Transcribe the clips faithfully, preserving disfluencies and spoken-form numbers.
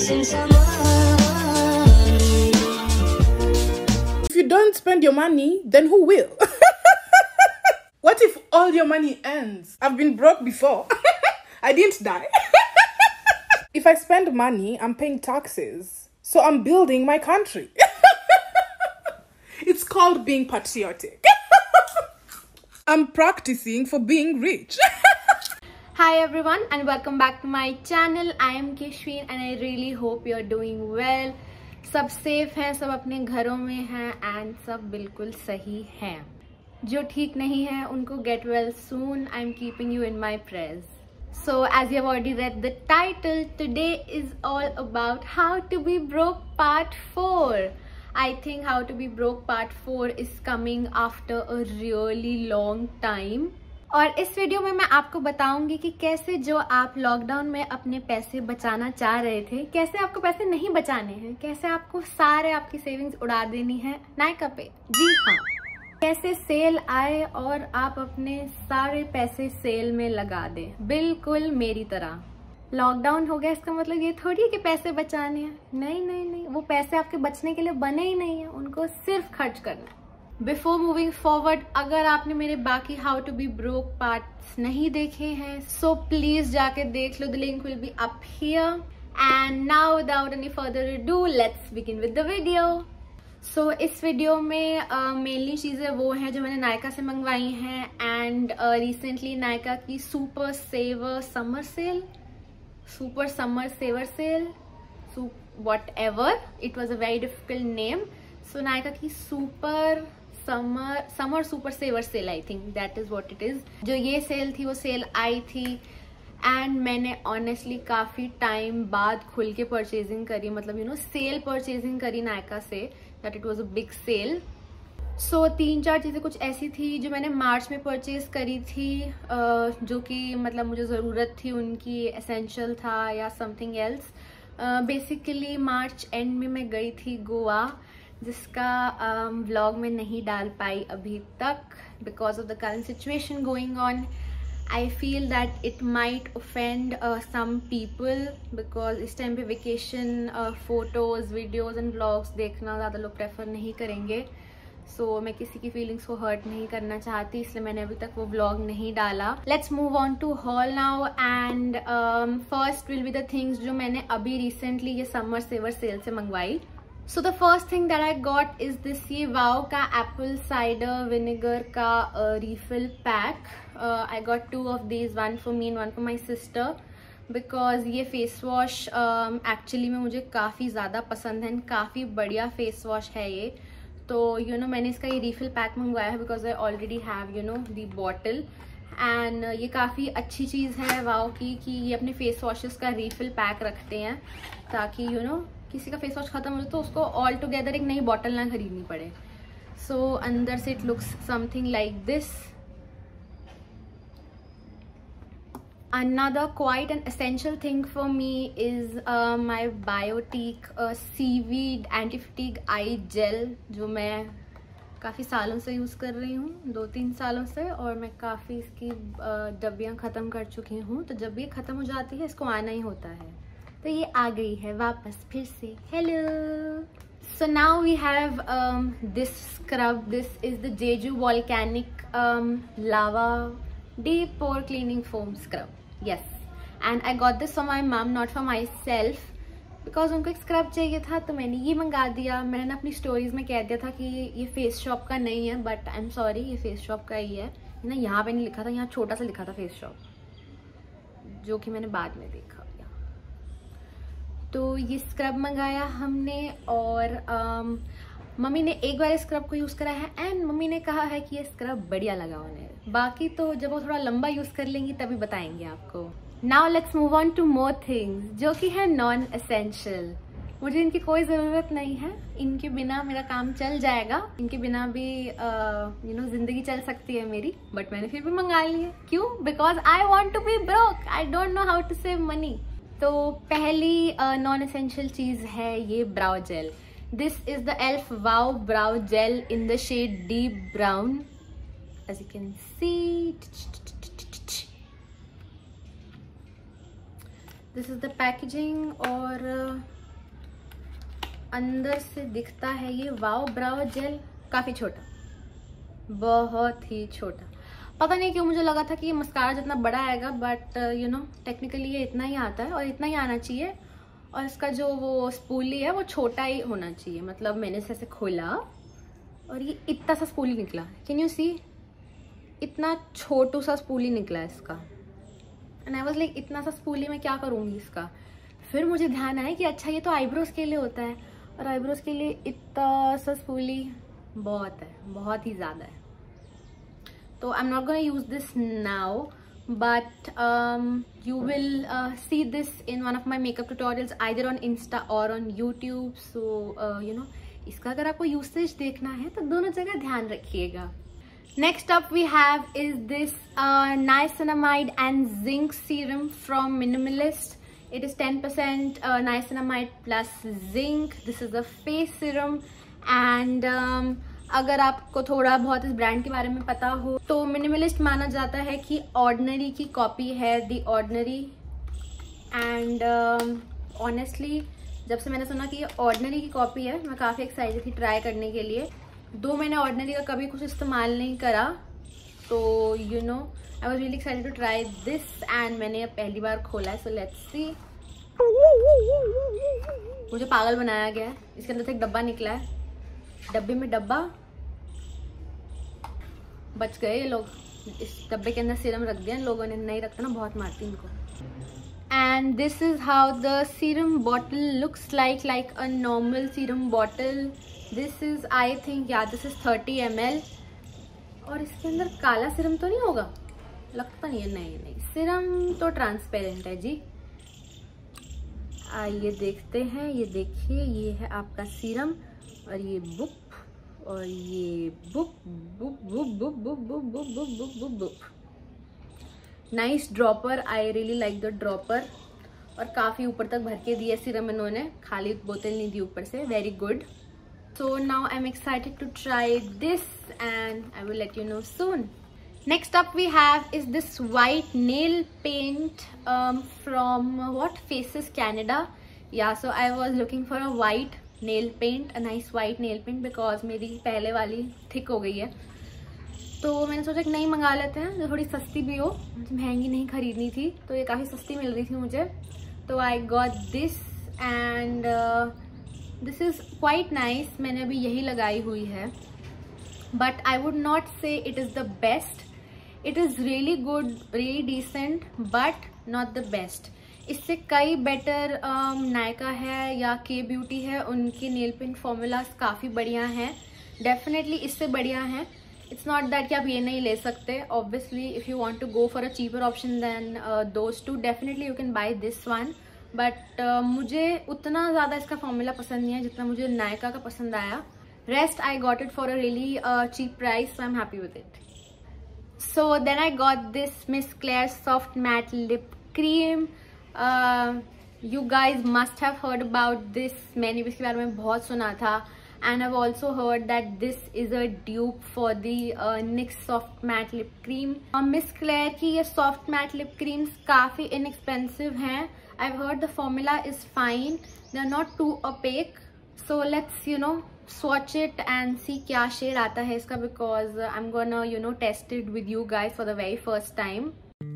chasing someone. If you don't spend your money, then who will? What if all your money ends? I've been broke before. I didn't die. If I spend money, I'm paying taxes. So I'm building my country. It's called being patriotic. I'm practicing for being rich. Hi everyone and welcome back to my channel. I am Keshwin and I really hope you are doing well. सब safe हैं, सब अपने घरों में हैं and सब बिल्कुल सही हैं. जो ठीक नहीं है उनको get well soon. I am keeping you in my prayers. So as you have already read the title, today is all about how to be broke part four. I think how to be broke part four is coming after a really long time. और इस video में मैं आपको बताऊंगी कि कैसे जो आप लॉकडाउन में अपने पैसे बचाना चाह रहे थे, कैसे आपको पैसे नहीं बचाने हैं, कैसे आपको सारे आपकी सेविंग्स उड़ा देनी है नायका पे. जी हाँ, कैसे सेल आए और आप अपने सारे पैसे सेल में लगा दें, बिल्कुल मेरी तरह. लॉकडाउन हो गया इसका मतलब ये थोड़ी है कि पैसे बचाने हैं. नहीं नहीं नहीं, वो पैसे आपके बचने के लिए बने ही नहीं है, उनको सिर्फ खर्च करना है. बिफोर मूविंग फॉरवर्ड, अगर आपने मेरे बाकी how to be broke parts नहीं देखे हैं सो प्लीज जाके देख लो. The link will be up here. And now without any further ado let's begin with the video. सो इस वीडियो में मेनली uh, चीज़ें वो हैं जो मैंने नायका से मंगवाई हैं. एंड रिसेंटली नायका की super saver summer sale super summer saver sale whatever, it was a very difficult name. So Nykaa की super summer summer super saver sale, I think that is what it is. जो ये cell थी वो cell आई थी and मैंने honestly काफी time बाद खुल के परचेजिंग करी, मतलब यू नो सेल परचेजिंग करी नायका से, that it was a big sale. So तीन चार चीजें कुछ ऐसी थी जो मैंने मार्च में परचेज करी थी, uh, जो कि मतलब मुझे जरूरत थी उनकी, एसेंशियल था या something else. Basically March end में मैं गई थी गोवा, जिसका व्लॉग um, में नहीं डाल पाई अभी तक because of the current situation going on. I feel that it might offend some people because इस टाइम पे vacation photos videos and vlogs देखना ज़्यादा लोग प्रेफर नहीं करेंगे. सो so, मैं किसी की फीलिंग्स को हर्ट नहीं करना चाहती, इसलिए मैंने अभी तक वो व्लॉग नहीं डाला. Let's move on to haul now. And first will be the things जो मैंने अभी रिसेंटली ये समर सेवर सेल से मंगवाई. So the first thing that I got is this ये वाओ का एप्पल साइडर विनेगर का refill pack. I got two of these, one for me and one for my sister, because ये face wash actually में मुझे काफ़ी ज़्यादा पसंद है, काफ़ी बढ़िया फेस वॉश है ये. तो यू you नो know, मैंने इसका ये रिफिल पैक मंगवाया है because I already have you know the bottle. एंड ये काफ़ी अच्छी चीज़ है वाओ की कि ये अपने फेस वॉशेस का रिफिल पैक रखते हैं ताकि यू you नो know, किसी का फेस वॉश खत्म हो जाए तो उसको ऑल टुगेदर एक नई बॉटल ना खरीदनी पड़े. सो so, अंदर से it looks something like this. Another quite an essential thing for me is uh, my Biotique uh, seaweed anti-fatigue eye gel, जो मैं काफ़ी सालों से यूज़ कर रही हूँ, दो तीन सालों से, और मैं काफ़ी इसकी डब्बियाँ ख़त्म कर चुकी हूँ. तो जब ये ख़त्म हो जाती है इसको आना ही होता है, तो ये आ गई है वापस फिर से. Hello. So now we have um, this scrub. This is the Jeju Volcanic um, Lava Deep Pore Cleaning Foam Scrub. Yes, and I got this for my mom, not for myself, because उनको एक scrub चाहिए था तो मैंने ये मंगा दिया. मैंने ना अपनी स्टोरीज में कह दिया था कि ये फेस शॉप का नहीं है, बट आई एम सॉरी, ये फेस शॉप का ही है ना. यहाँ पे नहीं लिखा था, यहाँ छोटा सा लिखा था फेस शॉप, जो कि मैंने बाद में देखा. तो ये स्क्रब मंगाया हमने और um, मम्मी ने एक बार स्क्रब को यूज़ करा है एंड मम्मी ने कहा है कि ये स्क्रब बढ़िया लगा उन्हें. बाकी तो जब वो थोड़ा लंबा यूज़ कर लेंगी तभी बताएंगे आपको. Now let's move on to more things जो कि है नॉन एसेंशियल. मुझे इनकी कोई ज़रूरत नहीं है, इनके बिना मेरा काम चल जाएगा, इनके बिना भी यू नो जिंदगी चल सकती है मेरी, बट मैंने फिर भी मंगा ली है. क्यों? Because I want to be broke, I don't know how to save money. तो पहली नॉन एसेंशियल चीज़ है ये brow gel. This is the e l f Wow Brow Gel in the shade Deep Brown. As you can see, this is the packaging और अंदर से दिखता है ये वाओ ब्राउ जेल। काफी छोटा, बहुत ही छोटा। पता नहीं क्यों मुझे लगा था कि ये मस्कारा जितना बड़ा आएगा, बट यू नो टेक्निकली ये इतना ही आता है और इतना ही आना चाहिए। और इसका जो वो स्पूली है वो छोटा ही होना चाहिए। मतलब मैंने इसे ऐसे खोला और ये इतना सा स्पूली निकला। कैन यू सी, इतना छोटू सा स्पूली निकला इसका। एंड आई वाज लाइक इतना सा स्पूली मैं क्या करूँगी इसका। फिर मुझे ध्यान आया कि अच्छा ये तो आईब्रोज के लिए होता है, और आईब्रोज के लिए इतना सा स्पूली बहुत है, बहुत ही ज़्यादा है। तो I am not gonna use this now, but um, you will uh, see this in one of my makeup tutorials either on Insta or on YouTube. So uh, you know, इसका अगर आपको usage देखना है तो दोनों जगह ध्यान रखिएगा। Next up we have is this uh, niacinamide and zinc serum from Minimalist. It is ten percent uh, niacinamide plus zinc. This is a face serum and um, अगर आपको थोड़ा बहुत इस ब्रांड के बारे में पता हो तो मिनिमलिस्ट माना जाता है कि ऑर्डिनरी की कॉपी है, दी ऑर्डिनरी। एंड ऑनेस्टली जब से मैंने सुना कि ये ऑर्डिनरी की कॉपी है, मैं काफ़ी एक्साइटेड थी ट्राई करने के लिए। दो मैंने ऑर्डिनरी का कभी कुछ इस्तेमाल नहीं करा, तो you know I was really excited to try this. And मैंने अब पहली बार खोला है, सो लेट्स सी। मुझे पागल बनाया गया है। इसके अंदर से एक डब्बा निकला है, डब्बे में डब्बा। बच गए ये लोग, इस डब्बे के अंदर सीरम रख दिया इन लोगों ने। नहीं रखता ना, बहुत मारती इनको। And this is how the serum bottle looks like, like a normal serum bottle. This is I think या this is thirty M L. और इसके अंदर काला सीरम तो नहीं होगा, लगता नहीं है। नहीं नहीं, सीरम तो ट्रांसपेरेंट है जी। आइए देखते हैं। ये देखिए, ये है आपका सीरम और ये बुक और ये book book book book book book book book book book book nice dropper. I really like the dropper. और काफ़ी ऊपर तक भर के दिया सीरम इन्होंने, खाली बोतल नहीं दी ऊपर से। Very good. So now I am excited to try this and I will let you know soon. Next up we have is this white nail paint um, from what Faces Canada. Yeah, so I was looking for a white nail paint, a nice white nail paint because मेरी पहले वाली thick हो गई है। तो मैंने सोचा कि नई मंगा लेते हैं जो थोड़ी सस्ती भी हो। मुझे महंगी नहीं खरीदनी थी, तो ये काफ़ी सस्ती मिल रही थी मुझे। तो I got this and this is quite nice. मैंने अभी यही लगाई हुई है, but I would not say it is the best. It is really good, really decent, but not the best. इससे कई बेटर नायका है या के ब्यूटी है, उनके नेल पेंट फॉर्मूलाज काफ़ी बढ़िया हैं। डेफिनेटली इससे बढ़िया हैं। इट्स नॉट दैट कि आप ये नहीं ले सकते। Obviously if you want to go for a cheaper option then those two, definitely you can buy this one. But मुझे उतना ज़्यादा इसका फॉर्मूला पसंद नहीं है जितना मुझे नायका का पसंद आया। Rest I got it for a really cheap price, so I am happy with it. So then I got this Miss Claire Soft Matte Lip Cream. Uh, you guys must have heard about this. मैंने भी इसके बारे में बहुत सुना था। And I've also heard that this is a dupe for the uh, NYX Soft Matte Lip Cream. uh, Miss Claire की ये Soft Matte Lip Creams काफ़ी inexpensive हैं। I've heard the formula is fine. They're not too opaque. So let's you know swatch it and see क्या shade आता है इसका, because I'm gonna you know test it with you guys for the very first time.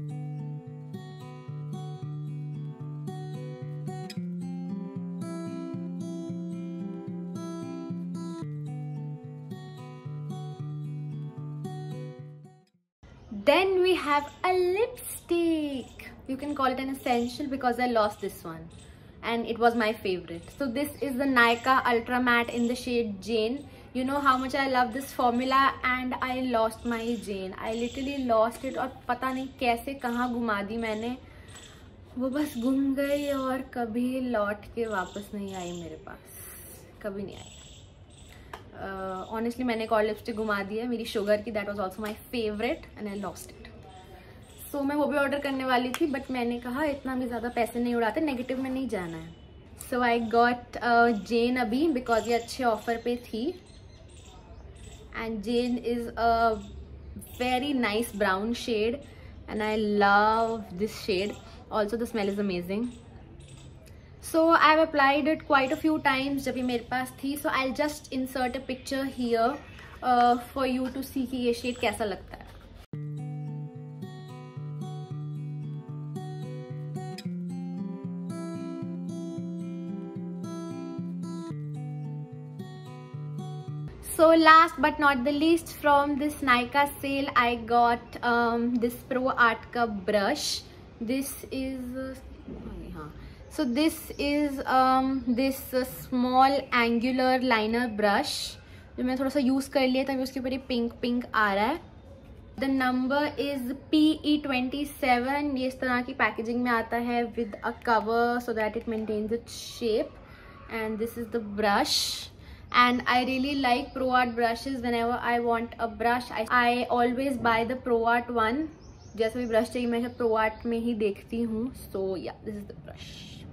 Then we have a lipstick. You can call it an essential because I lost this one and it was my favorite. So this is the Nykaa Ultra Matte in the shade Jane. You know how much I love this formula and I lost my Jane. I literally lost it और पता नहीं कैसे कहाँ घुमा दी मैंने। वो बस गुम गई और कभी लौट के वापस नहीं आई मेरे पास, कभी नहीं आई। ऑनेस्टली uh, मैंने एक और लिपस्टिक घुमा दी है मेरी शुगर की, that was also my favourite and I lost it. So मैं वो भी ऑर्डर करने वाली थी, बट मैंने कहा इतना भी ज़्यादा पैसे नहीं उड़ाते, नेगेटिव में नहीं जाना है। सो आई गॉट जेन अभी बिकॉज ये अच्छे ऑफर पे थी। And zen is a very nice brown shade and I love this shade. Also the smell is amazing. So I have applied it quite a few times जब ये मेरे पास थी. So I just insert a picture here for you to see कि ये shade कैसा लगता है. So last but not the least, from this Nykaa sale, I got um, this Pro Art का brush. This is uh, so this is um, this uh, small angular liner brush जो मैं थोड़ा सा use कर लिया तभी उसके ऊपर ये पिंक पिंक आ रहा है. The number is P E twenty-seven. ये इस तरह की पैकेजिंग में आता है with a cover so that it maintains its shape. And this is the brush. And I really like Pro Art brushes. Whenever I want a brush, I, I always buy the Pro Art one. जैसे भी brush चाहिए मैं Pro Art में ही देखती हूँ. So yeah, this is the brush.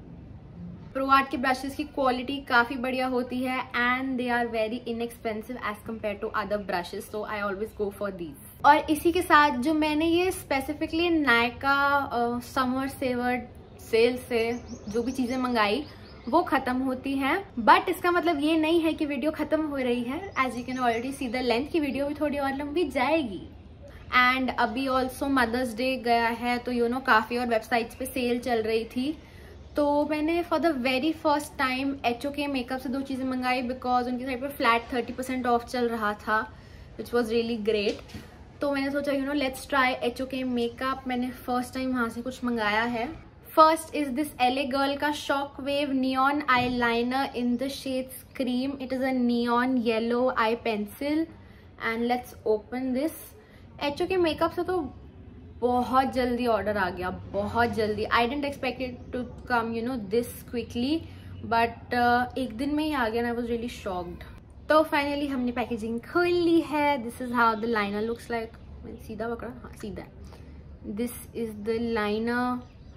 Pro Art के brushes की quality काफ़ी बढ़िया होती है and they are very inexpensive as compared to other brushes. So I always go for these. और इसी के साथ जो मैंने ये specifically Nykaa Summer Saver sale से जो भी चीज़ें मंगाई वो खत्म होती हैं. बट इसका मतलब ये नहीं है कि वीडियो खत्म हो रही है. As you can already see the length की वीडियो भी थोड़ी और लंबी जाएगी. एंड अभी ऑल्सो मदर्स डे गया है तो यू नो काफ़ी और वेबसाइट्स पे सेल चल रही थी. तो मैंने for the very first time H O K makeup से दो चीज़ें मंगाई बिकॉज उनकी साइड पर फ्लैट थर्टी परसेंट ऑफ चल रहा था विच वॉज रियली ग्रेट. तो मैंने सोचा you know let's try H O K makeup. मैंने फर्स्ट टाइम वहाँ से कुछ मंगाया है. First is this L A Girl का Shockwave Neon Eyeliner in the shade Cream. It is a neon yellow eye pencil. And let's open this. H O K makeup से तो बहुत जल्दी ऑर्डर आ गया, बहुत जल्दी. I didn't expect it to come, you know, this quickly. But uh, एक दिन में ही आ गया and I was really shocked. तो फाइनली हमने पैकेजिंग खोल ली है. This is how the liner looks like. मैंने सीधा पकड़ा, हाँ सीधा. This is the liner.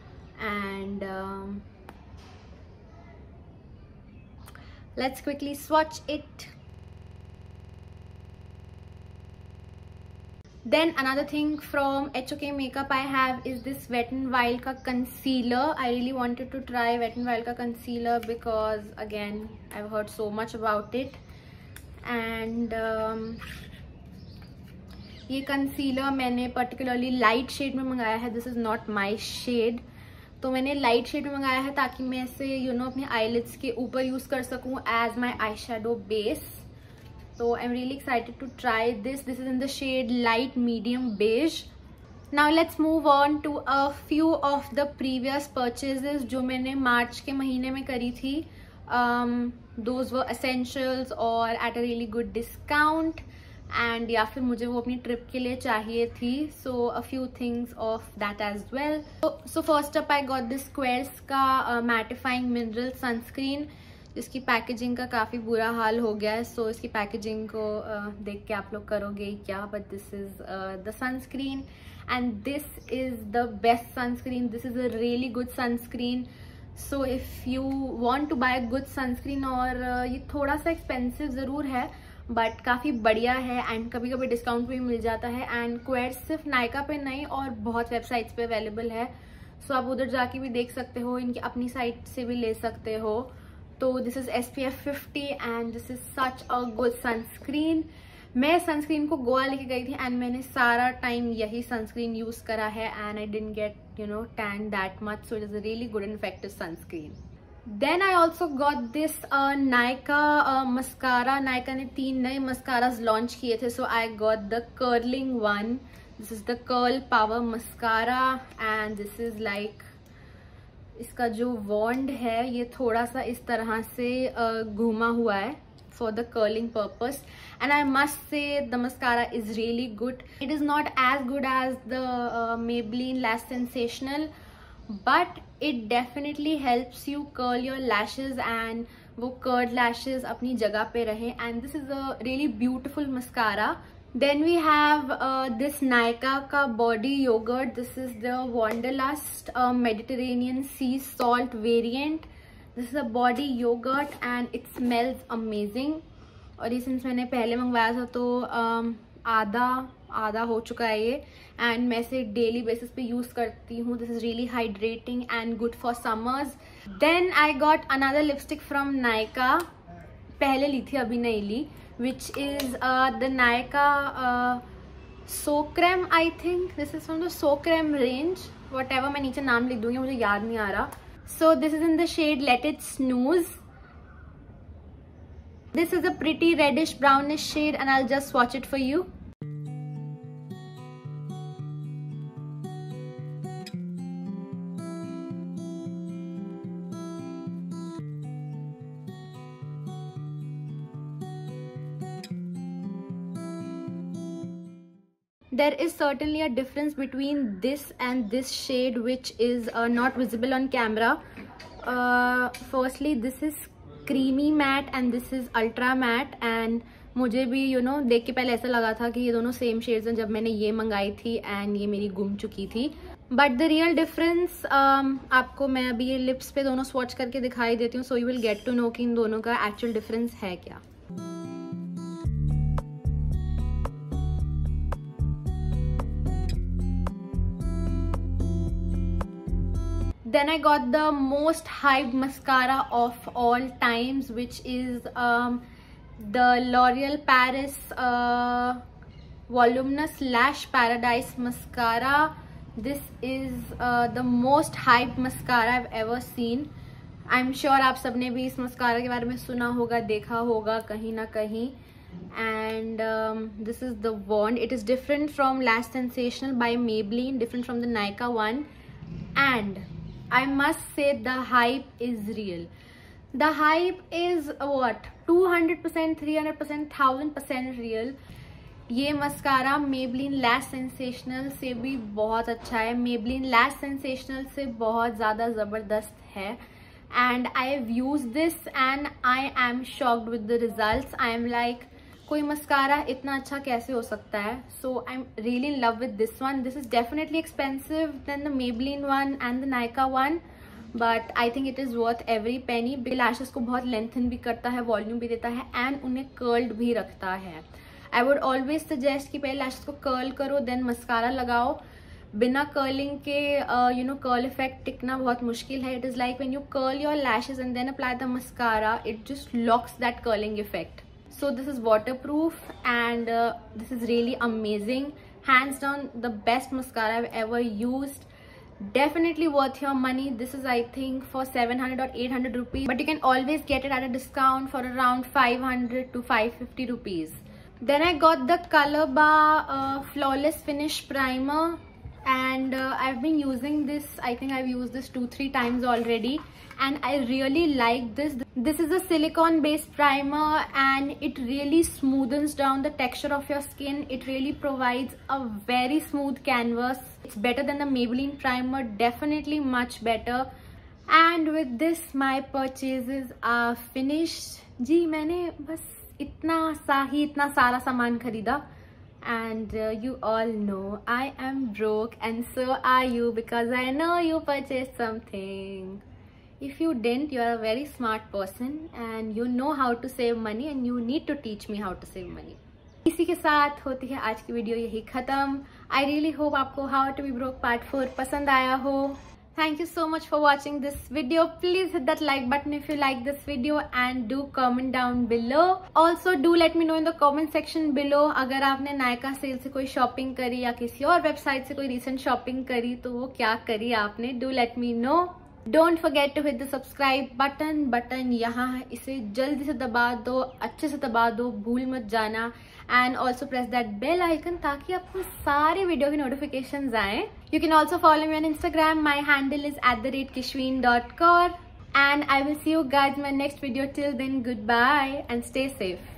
And um, let's quickly swatch it. Then another thing from H O K makeup I have is this Wet n Wild का concealer. I really wanted to try Wet n Wild का concealer because again I've heard so much about it. And um, ये concealer मैंने particularly light shade में मंगाया है. This is not my shade. तो मैंने light shade में मंगाया है ताकि मैं इसे यू नो अपने आईलिड्स के ऊपर यूज कर सकूं as my eyeshadow base. तो I am really excited to try this. This is in the shade light medium beige. Now let's move on to a few of the previous purchases जो मैंने मार्च के महीने में करी थी. Those were essentials और at a really good discount. And या फिर मुझे वो अपनी ट्रिप के लिए चाहिए थी. So a few things of that as well. So first up I got this squares का मैटिफाइंग मिनरल सनस्क्रीन जिसकी पैकेजिंग का काफ़ी बुरा हाल हो गया है. सो so, इसकी पैकेजिंग को uh, देख के आप लोग करोगे क्या, but this is the sunscreen and this is the best sunscreen. This is a really good sunscreen. So if you want to buy good sunscreen और uh, ये थोड़ा सा एक्सपेंसिव ज़रूर है बट काफ़ी बढ़िया है एंड कभी कभी डिस्काउंट पे भी मिल जाता है. एंड क्वेयर सिर्फ नायका पे नहीं और बहुत वेबसाइट्स पे अवेलेबल है. सो so, आप उधर जाके भी देख सकते हो, इनकी अपनी साइट से भी ले सकते हो. तो this is S P F fifty and this is such a good sunscreen. मैं सनस्क्रीन को गोवा लेके गई थी एंड मैंने सारा टाइम यही सनस्क्रीन यूज करा है and I didn't get you know tan that much. So it is a really good and effective sunscreen. Then I also got this uh, Nykaa uh, mascara. Nykaa ने तीन नए mascaras launch किए थे. So I got the curling one. This is the Curl Power Mascara and this is like इसका जो wand है ये थोड़ा सा इस तरह से uh, घूमा हुआ है for the curling purpose. And I must say the mascara is really good. It is not as good as the uh, Maybelline Lash Sensational. But it definitely helps you curl your lashes and वो curled lashes अपनी जगह पे रहे. And this is a really beautiful mascara. Then we have uh, this Nykaa का body yogurt. This is the Wanderlust uh, Mediterranean Sea Salt variant. This is a body yogurt and it smells amazing. और ये since मैंने पहले मंगवाया था तो um, आधा आधा हो चुका है ये, एंड मैं इसे डेली बेसिस पे यूज करती हूँ. This is really hydrating and good for summers. Then I got another lipstick from Nykaa. पहले ली थी, अभी नहीं ली, which is the Nykaa so creme. I think this is from the so creme range. Whatever, मैं नीचे नाम लिख दूंगी, मुझे याद नहीं आ रहा. So this is in the shade let it snooze. This is a pretty reddish brownish shade and I'll just swatch it for you. There is certainly a difference between this and this shade, which is uh, not visible on camera. Uh, firstly, this is creamy matte and this is ultra matte, and मुझे भी you know देख के पहले ऐसा लगा था कि ये दोनों सेम शेड्स हैं जब मैंने ये मंगाई थी एंड ये मेरी गुम चुकी थी. बट द रियल डिफरेंस आपको मैं अभी ये लिप्स पे दोनों स्वॉच करके दिखाई देती हूँ, so you will get to know कि इन दोनों का एक्चुअल डिफरेंस है क्या. Then I got the most hyped mascara of all times, which is um, the L'Oreal Paris uh, Voluminous Lash Paradise Mascara. This is uh, the most hyped mascara I've ever seen. I'm sure आप सबने भी इस mascara के बारे में सुना होगा, देखा होगा कहीं ना कहीं. And um, this is the wand. It is different from Lash Sensational by Maybelline, different from the Nykaa one, and I must say the hype is real. The hype is what? two hundred percent, three hundred percent, one thousand percent real. ये mascara Maybelline Lash Sensational से भी बहुत अच्छा है. Maybelline Lash Sensational से बहुत ज़्यादा ज़बरदस्त है. And I have used this and I am shocked with the results. I am like, कोई मस्कारा इतना अच्छा कैसे हो सकता है. So I am really in love with this one. This is definitely expensive then the Maybelline one and the Nykaa one, but I think it is worth every penny. Lashes को बहुत lengthen भी करता है, volume भी देता है and उन्हें curled भी रखता है. आई वुड ऑलवेज सजेस्ट कि पहले लैशेस को कर्ल करो देन मस्कारा लगाओ. बिना कर्लिंग के यू नो कर्ल इफेक्ट टिकना बहुत मुश्किल है. It is like when you curl your lashes and then apply the mascara, it just locks that curling effect. So this is waterproof and uh, this is really amazing. Hands down the best mascara I've ever used. Definitely worth your money. This is I think for seven hundred or eight hundred rupees, but you can always get it at a discount for around five hundred to five fifty rupees. Then I got the Colorbar uh, Flawless Finish Primer, and uh, I've been using this. I think I've used this two three times already and I really like this. This is a silicone based primer and it really smoothens down the texture of your skin. It really provides a very smooth canvas. It's better than the Maybelline primer, definitely much better. And with this my purchases are finished. जी मैंने बस इतना सा ही इतना सारा सामान खरीदा. And uh, you all know I am broke and so are you, because I know you purchased something. If you didn't, you are a very smart person and you know how to save money and you need to teach me how to save money. इसी के साथ होती है आज की video यही खत्म. I really hope आपको How to be Broke Part four पसंद आया हो. Thank you so much for watching this video. Please hit that like button if you like this video and do comment down below. Also do let me know in the comment section below अगर आपने Nykaa cell से कोई shopping करी या किसी और website से कोई रिसेंट शॉपिंग करी तो वो क्या करी आपने. Do let me know. Don't forget to hit the subscribe button. Button यहाँ है, इसे जल्दी से दबा दो, अच्छे से दबा दो, भूल मत जाना. And also press that bell icon ताकि आपको सारे वीडियो की notifications आए. You can also follow me on Instagram. My handle is at the rate kishween dot kaur. And I will see you guys in my next video. Till then, goodbye and stay safe.